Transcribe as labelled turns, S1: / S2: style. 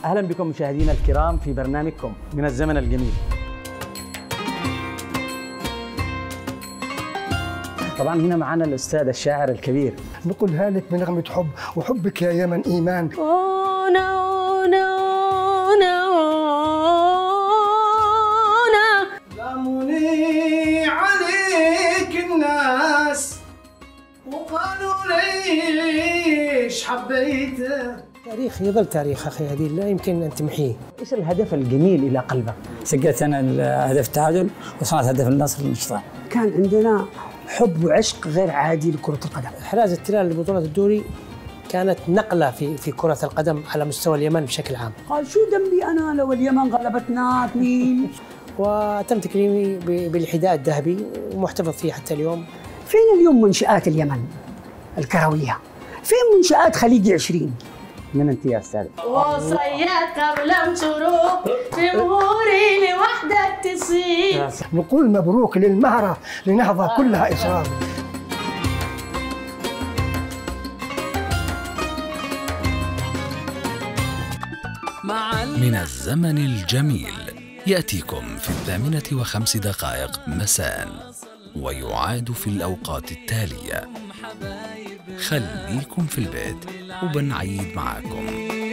S1: أهلا بكم مشاهدينا الكرام في برنامجكم من الزمن الجميل. طبعا هنا معنا الأستاذ الشاعر الكبير.
S2: نقولها لك بنغمة حب، وحبك يا يمن إيمان.
S3: لاموني عليك الناس وقالوا ليش حبيته.
S4: تاريخ يظل تاريخ أخي، هذه لا يمكن أن تمحيه.
S1: إيش الهدف الجميل إلى قلبك؟
S5: سجلت أنا هدف التعادل وصنعت هدف النصر للنشطان.
S6: كان عندنا حب وعشق غير عادي لكرة القدم.
S4: إحراز التلال لبطولة الدوري كانت نقلة في كرة القدم على مستوى اليمن بشكل عام.
S6: قال شو ذنبي أنا لو اليمن غلبتنا 2؟
S4: وتم تكريمي بالحذاء الذهبي ومحتفظ فيه حتى اليوم.
S6: فين اليوم منشآت اليمن الكروية؟ فين منشآت خليج 20؟
S1: من أنت يا أستاذ؟
S7: وصيات قبل شروق جمهوري لوحدك تصير.
S2: نقول مبروك للمهرة لنهضة كلها إصرار.
S8: من الزمن الجميل يأتيكم في 8:05 مساء ويعاد في الأوقات التالية. خليكم في البيت وبنعيد معاكم.